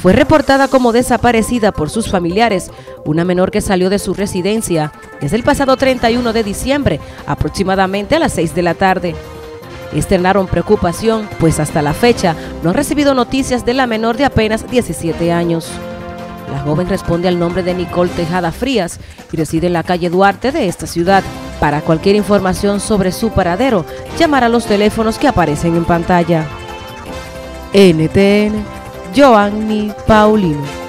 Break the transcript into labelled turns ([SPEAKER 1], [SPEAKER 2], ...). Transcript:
[SPEAKER 1] fue reportada como desaparecida por sus familiares, una menor que salió de su residencia desde el pasado 31 de diciembre, aproximadamente a las 6 de la tarde. Externaron preocupación, pues hasta la fecha no han recibido noticias de la menor de apenas 17 años. La joven responde al nombre de Nicole Tejada Frías y reside en la calle Duarte de esta ciudad. Para cualquier información sobre su paradero, llamar a los teléfonos que aparecen en pantalla. NTN, Joanny Paulino.